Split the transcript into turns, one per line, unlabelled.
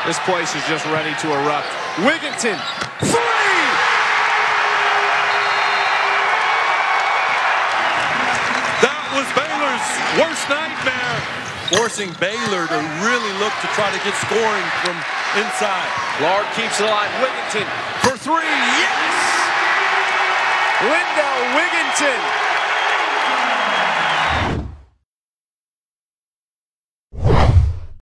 This place is just ready to erupt. Wigginton, three!
That was Baylor's worst nightmare. Forcing Baylor to really look to try to get scoring from inside.
Lard keeps it alive. Wigginton for three. Yes! Lindell Wigginton